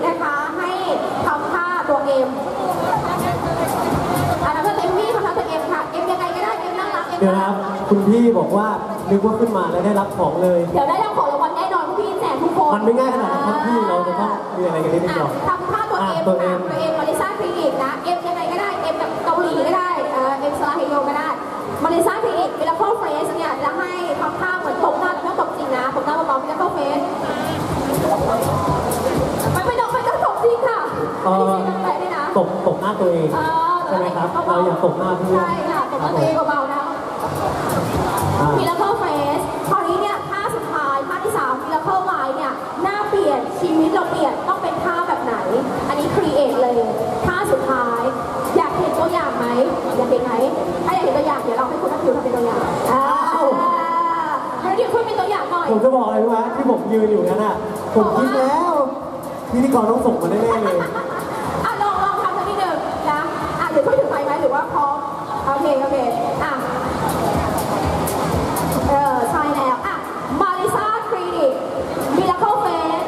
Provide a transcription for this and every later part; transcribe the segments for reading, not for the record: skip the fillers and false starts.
นะคะให้ทำท่าตัวเอ็มทำท่าตัวเอ็มมี่ทำท่าตัวเอ็มค่ะเอ็มยังไงก็ได้เอ็มน่ารักเอ็มเดี๋ยวนะครับคุณพี่บอกว่านึกว่าขึ้นมาแล้วได้รับของเลยเดี๋ยวได้รับของรางวัลแน่นอนพี่แจกทุกคนมันไม่ง่ายขนาดนั้นครับพี่เราจะต้องมีอะไรกันนิดหน่อยทำท่าตัวเอ็มตัวเอ็มมาริซ่าคลินิกนะเอ็มยังไงก็ได้เอ็มแบบเกาหลีก็ได้เอ็มซาลาเฮโยก็ได้มาริซ่าคลินิกมิราเคิลเฟสเนี่ยจะให้ทำท่าเหมือนตบหน้าแต่ไม่ตบจริงนะตบหน้าเบาๆมิราเคิลเฟสไม่ต้องตบจริงค่ะตบหน้าตัวเองใช่ไหมครับเราอยากตบหน้าเพื่อนใช่ค่ะตบหน้าตัวเองเบาๆนะมิราเคิลเฟสคราวนี้เนี่ยท่าสุดท้ายท่าที่3มิราเคิลไลน์เนี่ยหน้าเปลี่ยนชีวิตเราเปลี่ยนต้องเป็นท่าแบบไหนอันนี้ครีเอทเลยท่าสุดท้ายอยากเห็นตัวอย่างไหมอยากเห็นไหมถ้าอยากเห็นตัวอย่างเดี๋ยวเราให้คุณนักคิวทำเป็นตัวอย่างนักคิวคุณเป็นตัวอย่างหน่อยผมจะบอกอะไรรู้ไหมที่ผมยืนอยู่นั้นอ่ะผมคิดแล้วพิธีกรต้องส่งมาแน่ๆเลยลองทำสักนิดหนึ่งนะเดี๋ยวช่วยถือไฟไหมหรือว่าพร้อมโอเคใช่แล้วมาริซ่าคลินิกมิราเคิลเฟส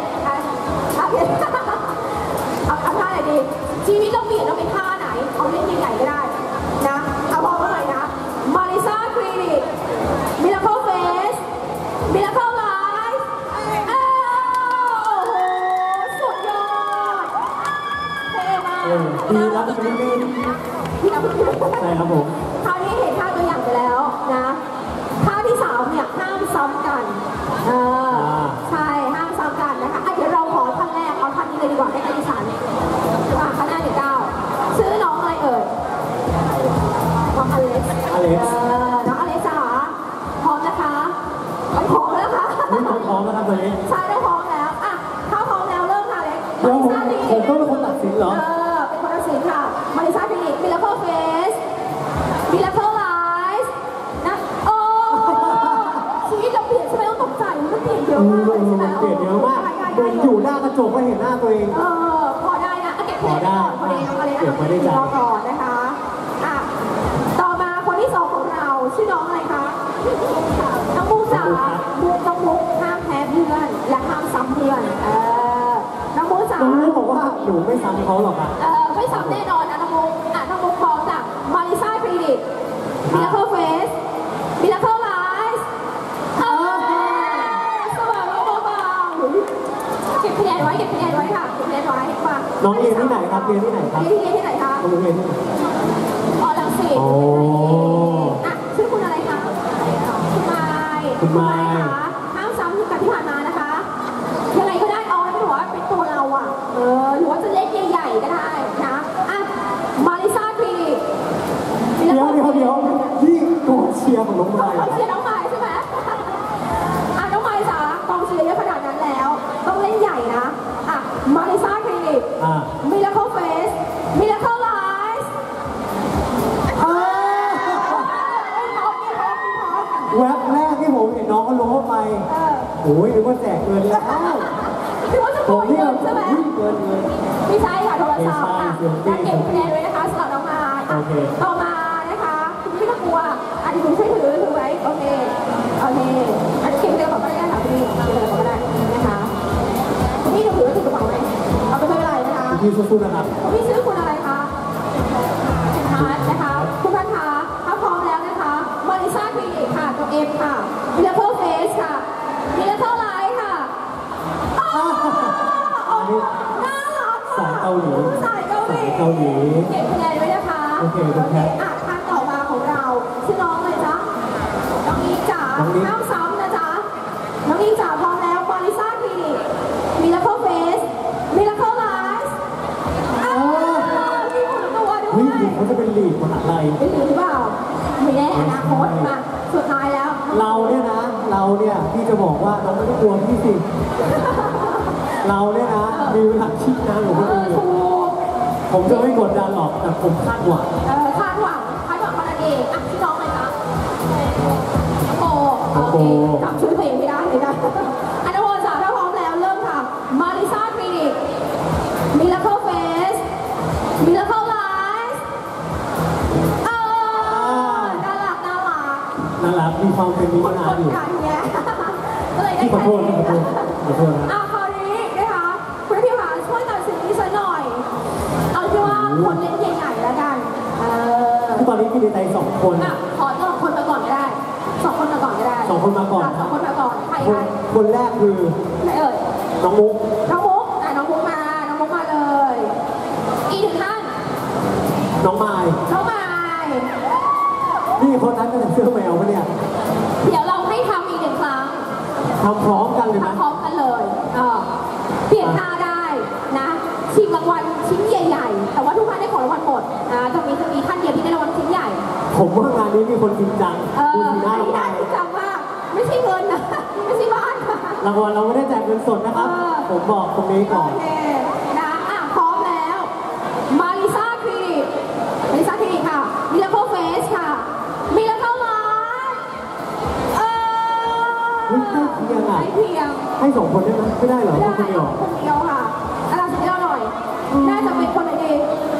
เอาท่าไหนดีชีวิตเราเปลี่ยนเราเป็นท่าไหนเอาเล่นใหญ่ๆก็ได้นะเอาพร้อมกันหน่อยนะมาริซ่าคลินิกมิราเคิลเฟสมิราเคิลไลฟ์โอ้โหสุดยอดเท่มากดีแล้วพี่ใช่ครับผมคราวนี้เห็นท่าตัวอย่างไปแล้วนะท่าที่3เนี่ยห้ามซ้ำกันใช่ห้ามซ้ำกันนะคะเดี๋ยวเราขอท่านแรกเอาท่านนี้เลยดีกว่าให้ดิฉันข้างหน้า19ชื่อน้องอะไรเอ่ยน้องอเล็กซ์น้องอเล็กซ์จ๋าพร้อมนะคะไม่พร้อมแล้วค่ะพร้อมแล้วครับวันนี้ใช่ได้พร้อมแล้วถ้าพร้อมแล้วเริ่มค่ะเล็กผมต้องเป็นคนตัดสินเหรอเป็นคนตัดสินค่ะมาริซ่าคลินิกมิราเคิลเฟสมิราเคิลไลฟ์นะชีวิตเราเปลี่ยนใช่ไหมต้องตกใจมันเปลี่ยนเยอะมากใช่ไหมเปลี่ยนเยอะมากเหมือนอยู่หน้ากระจกก็เห็นหน้าตัวเองพอได้นะเก็บคะแนนก่อนพอดีน้องอะไรนะรอก่อนนะคะต่อมาคนที่2ของเราชื่อน้องอะไรคะน้องมุกจ๋าน้องมุกห้ามแพ้เพื่อนและห้ามซ้ำเพื่อนน้องมุกจ๋าน้องมุกบอกว่าหนูไม่ซ้ำเขาหรอกไม่ซ้ำแน่นอนนะน้องมุกน้องมุกพร้อมจากมาริซ่าคลินิกมิราเคิลเฟสมิราเคิลไลฟ์สว่างเบาๆเก็บคะแนนไว้ค่ะเก็บคะแนนไว้มาน้องเรียนที่ไหนครับเรียนที่ไหนครับเรียนที่ไหนคะน้องเรียนที่ไหนรังสิตชื่อคุณอะไรคะคุณไมค์คะห้ามซ้ำกับที่ผ่านมานะคะยังไงก็ได้เอาให้เป็นว่าเป็นตัวเราหรือว่าจะเล่นใหญ่ๆก็ได้นะมาริซ่าคลินิกเดี๋ยวที่กองเชียร์ของน้องไมค์เชียร์น้องไมค์ใช่ไหมน้องไมค์จ๋ากองเชียร์เยอะขนาดนั้นแล้วต้องเล่นใหญ่นะมาริซ่าคลินิกมิราเคิลเฟสมิราเคิลไลฟ์แวบแรกที่ผมเห็นน้องเขาล้มไปโอ้ยนึกว่าแจกเงินแล้วคิดว่าจะโกยเงินใช่ไหมเงินไม่ใช่ค่ะโทรศัพท์การเก็บคะแนนไว้นะคะสำหรับน้องมาต่อมานะคะคุณไม่ต้องกลัวอันนี้คุณช่วยถือไว้โอเคอันนี้เก็บเร็วกว่าก็ได้ค่ะพี่เร็วกว่าก็ได้นะคะพี่ถือถือกระเป๋าไหมเอาไปไม่เป็นไรนะคะพี่สู้ๆนะครับพี่ชื่อคุณอะไรคะพัทนะคะคุณพัทคะถ้าพร้อมแล้วนะคะมาริซ่าคลินิกค่ะตัวเอ็มค่ะมิราเคิลเฟสค่ะมิราเคิลไลฟ์ค่ะน่ารักสายเกาหลีเก็บคะแนนไว้นะคะโอเคท่านต่อมาของเราชื่อน้องอะไรจ๊ะน้องอีจ๋าห้ามซ้ำนะจ๊ะน้องอีจ๋าพร้อมแล้วมาริซ่าคลินิกมิราเคิลเฟสมิราเคิลไลฟ์มีคนตัวด้วยเขาจะเป็นลีดมหาลัยเป็นลีดหรือเปล่าไม่แน่อนาคตมาสุดท้ายแล้วเราเนี่ยพี่จะบอกว่าเราไม่ต้องกลัวพี่สิเราเนี่ยนะมีเวลาคิดนะหรือว่าผมจะไม่กดดันหรอกแต่ผมคาดหวังคาดหวังมันเองชื่อน้องอะไรคะโอเคจำชื่อเพลงไม่ได้เลยนะอันนั้นวันจ๋าถ้าพร้อมแล้วเริ่มค่ะมาริซ่าคลินิกมิราเคิลเฟสมิราเคิลไลฟ์น่ารักมีความเป็นมิตรอยู่ก็เลยได้ขอโทษนะคราวนี้นะคะคุณพี่หาช่วยตัดสินคนเล่นใหญ่ๆแล้วกันตอนนี้มีในใจ2 คนขอ2 คนมาก่อนก็ได้2 คนมาก่อนก็ได้ 2 คนมาก่อน 2 คนมาก่อนใครคนแรกคือไหนเอ่ยน้องมุกน้องมุกมาเลยอีก1 ท่านน้องไมล์นี่คนนั้นก็จะเสื้อแมวปะเนี่ยเดี๋ยวเราให้ทำอีก1 ครั้งทำพร้อมกันเลยไหมทำพร้อมกันเลยเปลี่ยนท่าได้นะชิงรางวัลชิ้นใหญ่ๆแต่ว่าทุกท่านได้ของรางวัลหมดจะมีท่านเดียวที่ได้รางวัลชิ้นใหญ่ผมว่างานนี้มีคนจริงจังดูสีหน้าจริงจังมากไม่ใช่เงินนะไม่ใช่บ้านรางวัลเราไม่ได้แจกเงินสดนะครับผมบอกตรงนี้ก่อนนะพร้อมแล้วมาริซ่าคลินิกค่ะมิราเคิลเฟสค่ะมิราเคิลไลฟ์ให้เพียงให้2 คนได้ไหมไม่ได้เหรอคนเดียวค่ะอะไรสักเดียวหน่อยน่าจะเป็นคนดี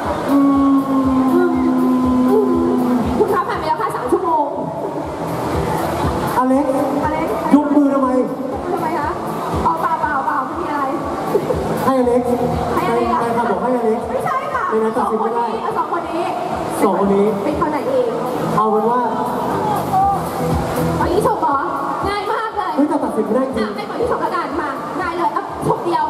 คุณคะผ่านไปแล้วค่ะ3 ชั่วโมงอเล็กยกมือทำไมคะเปล่าไม่มีอะไรให้อเล็กใครค่ะบอกให้อเล็กไม่ใช่ค่ะ2 คนนี้2 คนนี้เป็นคนไหนเองเอาเป็นว่าอันนี้ฉกเหรอง่ายมากเลยไม่จะตัดสินไม่ได้จริงให้คนที่ฉกกระดาษมาง่ายเลยฉกเดียว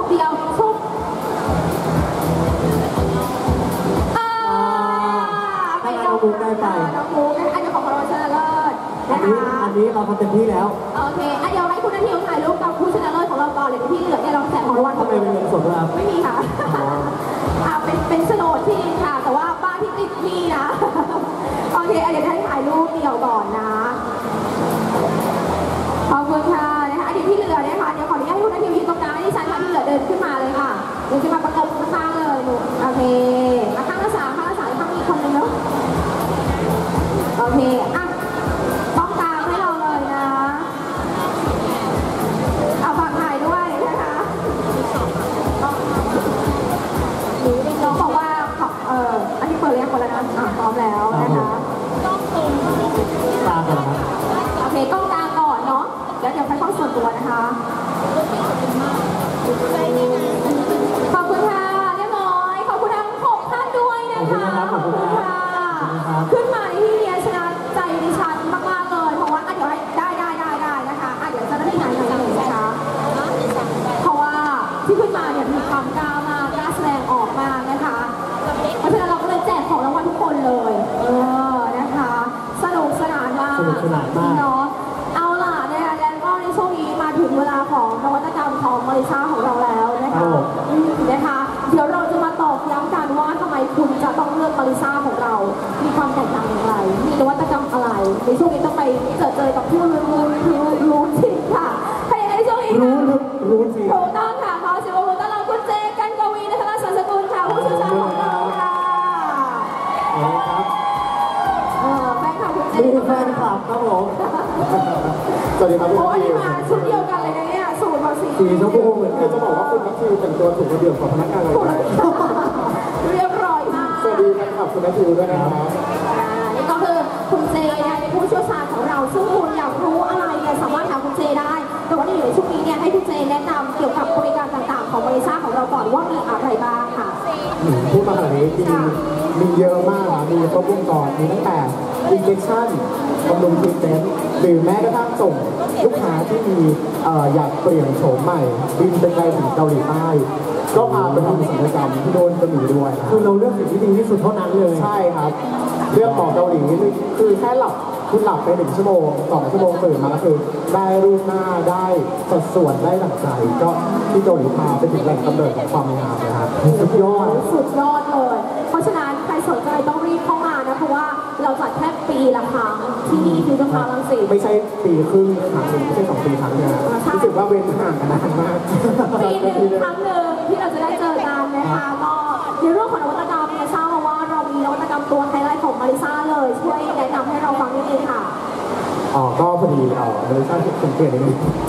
ให้น้องมุกได้ไปน้องมุกอันนี้ของเราชนะเลิศอันนี้เราทำเต็มที่แล้วโอเคเดี๋ยวให้คุณนาทีถ่ายรูปกับผู้ชนะเลิศของเราก่อนเลยที่เหลือเนี่ยเราแจกของรางวัลทำไมเป็นเงินสดครับไม่มีค่ะเป็นโฉนดที่ค่ะแต่ว่าบ้านที่ติดหนี้นะโอเคเดี๋ยวให้ถ่ายรูปเดี่ยวก่อนนะขอบคุณค่ะนะคะเดี๋ยวที่เหลือเนี่ยค่ะเดี๋ยวขออนุญาตให้คุณนาทียืนตรงกลางที่ฉันค่ะที่เหลือเดินขึ้นมาเลยค่ะเดี๋ยวจะมาประกบข้างเลยหนูโอเคข้างละ3ข้างมีคนนึงเนาะโอเคต้องตามให้เราเลยนะเอาฝากถ่ายด้วยนะคะน้องบอกว่าอันนี้เปิดเรียกคนแล้วนะพร้อมแล้วนะคะตามกันนะโอเคกล้องกลางก่อนเนาะเดี๋ยวไปเข้าส่วนตัวนะคะขอบคุณค่ะเรียบร้อยขอบคุณทั้ง6 ท่านด้วยนะคะขอบคุณค่ะขึ้นมาที่เนี่ยชนะใจดิฉันมากๆเลยเพราะว่าเดี๋ยวได้นะคะเดี๋ยวจะได้งานกันเลยนะคะเพราะว่าที่ขึ้นมาเนี่ยมีความกล้ามากกล้าแสดงออกมากนะคะเพราะฉะนั้นเราก็เลยแจกของรางวัลทุกคนเลยนะคะสนุกสนานมากเนาะเอาล่ะนะคะแล้วก็ในช่วงนี้มาถึงเวลาของนวัตกรรมของมาริซ่าของเราแล้วนะคะเดี๋ยวเราจะมาตอกย้ำกันว่าทำไมคุณจะต้องเลือกมาริซ่าของเรามีความแตกต่างอย่างไรมีนวัตกรรมอะไรในช่วงนี้ต้องไปเจอกับผู้รู้จริงค่ะถ้าอย่างไรในช่วงนี้รู้จริงถูกต้องค่ะขอเสียงปรบมือต้อนรับคุณเจกันกวีนะคะสันสกุลค่ะผู้เชี่ยวชาญของเราค่ะแฟนคลับคุณเจมีแฟนคลับครับผมสวัสดีครับโอ้ยมาชุดเดียวกันเลยนะเนี่ยสูตรมาสีชมพูเหมือนกันจะบอกว่าคุณนัททิวแต่งตัวถูกระเบียบกว่าพนักงานอะไรเรียบร้อยมากสวัสดีครับคุณนัททิวด้วยนะครับนี่ก็คือคุณเจเป็นผู้เชี่ยวชาญของเราซึ่งคุณอยากรู้อะไรเนี่ยสามารถถามคุณเจได้แต่ว่าในช่วงนี้เนี่ยให้คุณเจแนะนำเกี่ยวกับบริการต่างๆของบริษัทของเราก่อนว่ามีอะไรบ้างค่ะพูดมาขนาดนี้มีเยอะมากมีครบวงจรมีตั้งแต่ injection บำรุงทรีทเมนต์หรือแม้กระทั่งส่งลูกค้าที่มีอยากเปลี่ยนโฉมใหม่บินเป็นไปถึงเกาหลีใต้ก็พาไปทำศัลยกรรมที่โดนก็มีด้วยคือเราเลือกสิ่งที่ดีที่สุดเท่านั้นเลยใช่ครับเรื่องของเกาหลีคือแค่คุณหลับไป1 ชั่วโมง2 ชั่วโมงตื่นมาก็คือได้รูปหน้าได้สัดส่วนได้หลังใจก็ที่เกาหลีพาไปถึงแหล่งกำเนิดของความงามนะครับสุดยอดเลยเพราะฉะนั้นใครสนใจต้องรีบเข้ามานะเพราะว่าเราจัดแค่ปีละครั้งที่นี่คือจะพาลังสิตไม่ใช่ปีครึ่งครั้งนึงไม่ใช่2 ปีครั้งนึงรู้สึกว่าเว้นห่างกันนานมากปีนึงครั้งนึงที่เราจะได้เจอกันนะคะก็ในเรื่องของนวัตกรรมเนี่ยทราบมาว่าเรามีนวัตกรรมตัวไฮไลท์ของมาริซ่าเลยช่วยแนะนำให้เราฟังนิดนึงค่ะก็พอดีมาริซ่าสังเกตนิดนึง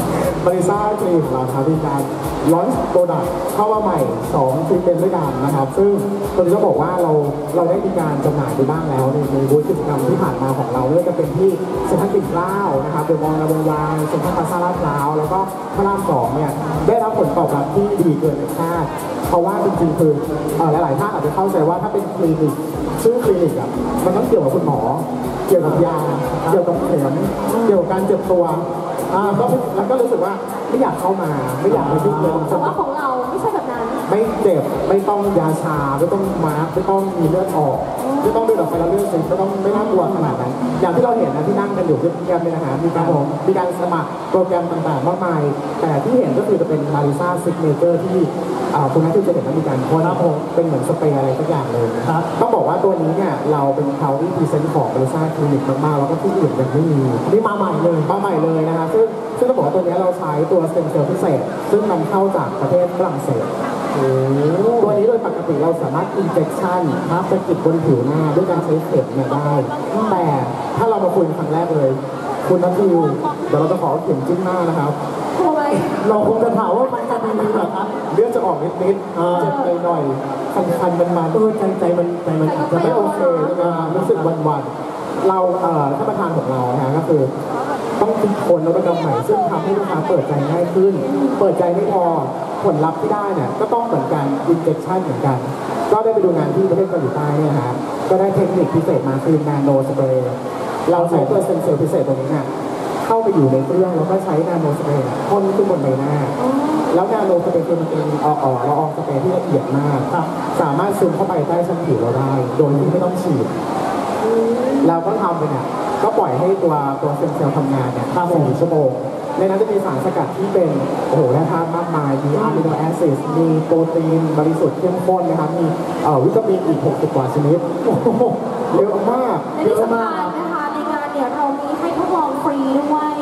บริษัทคลินิกของเราครับมีการลอนช์โปรดักต์เข้ามาใหม่2ทรีทเมนต์ด้วยกันนะครับซึ่งตอนนี้ต้องบอกว่าเราได้มีการจำหน่ายไปบ้างแล้วในบูธกิจกรรมที่ผ่านมาของเราไม่ว่าจะเป็นที่เซ็นทรัลปิ่นเกล้านะครับเดอะมอลล์วงวานเซ็นทรัลพลาซ่าลาดพร้าวแล้วก็พระราม2เนี่ยได้รับผลตอบรับที่ดีเกินคาดเพราะว่าจริงๆคือหลายๆท่านอาจจะเข้าใจว่าถ้าเป็นคลินิกชื่อคลินิกอ่ะมันต้องเกี่ยวกับคุณหมอเกี่ยวกับยาเกี่ยวกับเข็มเกี่ยวกับการเจ็บตัวแล้วก็รู้สึกว่าไม่อยากเข้ามาไม่อยากไปยุ่งเลยแต่ว่าของเราไม่ใช่แบบนั้นไม่เจ็บไม่ต้องยาชาไม่ต้องมาร์กไม่ต้องมีเลือดออกไม่ต้องเดินออกไปแล้วเลือดซึมไม่น่ากลัวขนาดนั้นอย่างที่เราเห็นนะที่นั่งกันอยู่ที่โปรแกรมเนี่ยนะฮะมีการสมัครโปรแกรมต่างๆมากมายแต่ที่เห็นก็คือจะเป็นมาริซ่าซิกเนเจอร์ที่คุณนัทที่จะเห็นว่ามีการพ่นเป็นเหมือนสเปรย์อะไรสักอย่างเลยต้องบอกว่าตัวนี้เนี่ยเราเป็นเขาที่พรีเซนต์ของมาริซ่าคลินิกมากๆแล้วก็ที่อื่นยังไม่มีนี่มาใหม่เลยนะฮะซึ่งต้องบอกว่าตัวนี้เราใช้ตัวสเต็มเซลล์พิเศษซึ่งนำเข้าจากประเทศฝรั่งเศสตัวนี้โดยปกติเราสามารถอินเจคชั่นครับสกิดบนผิวหน้าด้วยการใช้เข็มเนี่ยได้แต่ถ้าเรามาคุยครั้งแรกเลยคุณนัททิวเดี๋ยวเราจะขอเข็มจิ้มหน้านะครับทำไมเราคงจะถามว่ามันจะดีเหรอครับเลือดจะออกนิดๆเจ็บไปหน่อยคันมันใจมันจะไม่โอเคนะครับรู้สึกวันๆเราท่านประธานของเรานะก็คือต้องคิดคนนวัตกรรมใหม่ซึ่งทำให้ลูกค้าเปิดใจง่ายขึ้นเปิดใจไม่พอผลลัพธ์ที่ได้เนี่ยก็ต้องเหมือนกันอินเจคชั่นเหมือนกันก็ได้ไปดูงานที่ประเทศเกาหลีใต้เนี่ยฮะก็ได้เทคนิคพิเศษมาคือนาโนสเปรย์เราใช้ตัวเซนเซอร์พิเศษตัวนี้เนี่ยเข้าไปอยู่ในเครื่องแล้วก็ใช้นาโนสเปรย์พ่นขึ้นบนใบหน้าแล้วนาโนสเปรย์คือมันเป็นละอองสเปรย์ที่ละเอียดมากสามารถซึมเข้าไปใต้ชั้นผิวเราได้โดยที่ไม่ต้องฉีดเราก็ทำไปเนี่ยก็ปล่อยให้ตัวเซลล์ทำงานเนี่ย4 ชั่วโมงในนั้นจะมีสารสกัดที่เป็นแร่ธาตุมากมายมีอะมิโนแอซิดมีโปรตีนบริสุทธิ์เข้มข้นนะครับมีวิตามินอีก60 กว่าชนิดเยอะมากและที่สำคัญนะคะในงานเนี่ยเรามีให้ทดลองฟรีด้วย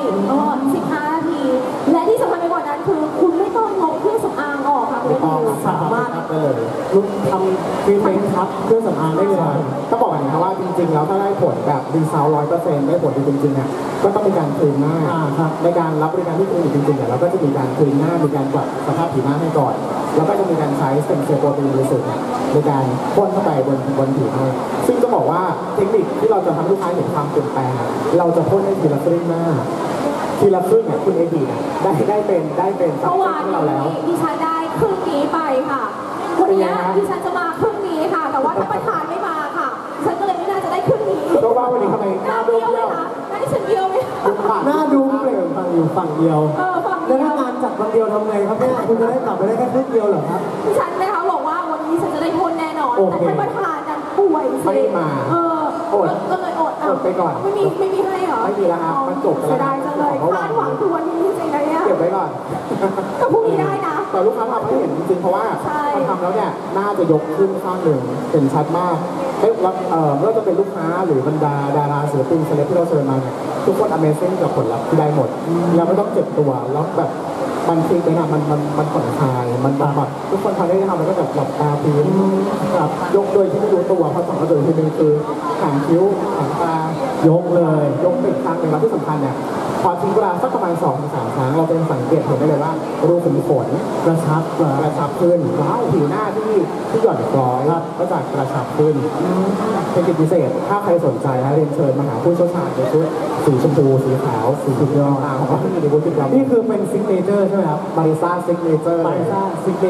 15 นาทีและที่สำคัญไปกว่านั้นคือคุณไม่ต้องลบเครื่องสำอางออกค่ะคุณสามารถลุกทำฟีเมนทับเครื่องสำอางได้เลยต้องบอกอย่างนี้ว่าจริงๆแล้วถ้าได้ผลแบบรีซาว 100% ได้ผลจริงๆเนี่ยก็ต้องมีการคลีนหน้าในการรับบริการที่คลินิกจริงๆเนี่ยเราก็จะมีการคลีนหน้ามีการปรับสภาพผิวหน้าให้ก่อนแล้วก็จะมีการใช้สเต็มเซลล์โปรตีนบริสุทธิ์ในการพ่นเข้าไปบนผิวหน้าซึ่งก็บอกว่าเทคนิคที่เราจะทำลูกค้าเห็นความเปลี่ยนแปลงเราจะพ่นให้ทีละครึ่งหน้าทีละครึ่งเนี่ยคุณเอดีได้เป็นเมื่อวานนี้ดิฉันได้ครึ่งนี้ไปค่ะวันนี้ดิฉันจะมาครึ่งนี้ค่ะแต่ว่าถ้าประธานไม่มาค่ะฉันก็เลยไม่น่าจะได้ครึ่งนี้เพราะว่าวันนี้ทำไมหน้าเบี้ยวเลยคะหน้าที่ฉันเบี้ยวไหมหน้าดูเปล่งฟังอยู่ฝั่งเดียวแล้วถ้างานจัดวันเดียวทำไงครับเนี่ยคุณจะได้กลับไปได้แค่ครึ่งเดียวเหรอครับดิฉันนะคะบอกว่าวันนี้ฉันจะได้พ่นแน่นอนแต่ท่านประธานนั้นป่วยไม่มาก็เลยอดไปก่อนไม่มีให้เหรอไม่มีแล้วครับมันจบไปแล้วได้จังเลยคาดหวังคือวันนี้จริงๆนะเนี่ยเก็บไว้ก่อนแต่พรุ่งนี้ได้นะแต่ลูกค้าทำให้เห็นจริงๆเพราะว่าพอทำแล้วเนี่ยน่าจะยกขึ้นข้างหนึ่งเห็นชัดมากไม่ว่าจะเป็นลูกค้าหรือบรรดาดาราศิลปินเซเลบที่เราเชิญมาเนี่ยทุกคน Amazing กับผลลัพธ์ที่ได้หมดแล้วไม่ต้องเจ็บตัวแล้วแบบมันจริงๆนะมันผ่อนคลายมันแบบทุกคนพอได้ทำแล้วก็แบบหลับตาพื้นแบบยกโดยที่ไม่รู้ตัวเพราะสองกระโดดที่นึงคือหางคิ้วหางตายกเลยยกเป็นครั้งหนึ่งแล้วที่สำคัญเนี่ยพอทิ้งเวลาสักประมาณ 2-3 ครั้งเราจะสังเกตเห็นได้เลยว่ารูขุมขนกระชับขึ้นว้าวผิวหน้าที่หย่อนคล้อยก็จะกระชับขึ้นเป็นกิจพิเศษถ้าใครสนใจนะเรียนเชิญมาหาผู้เชี่ยวชาญในชุดสีชมพูสีขาวสีเขียวต่างๆของที่มีในบูธเรานี่คือเป็นซิกเนเจอร์ใช่ไหมครับมาริซ่าซิกเนเจอร์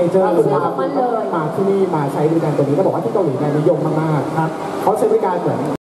มาที่นี่มาใช้บริการตัวนี้ก็บอกว่าที่เกาหลีนิยมมากๆครับเขาใช้บริการเหมือน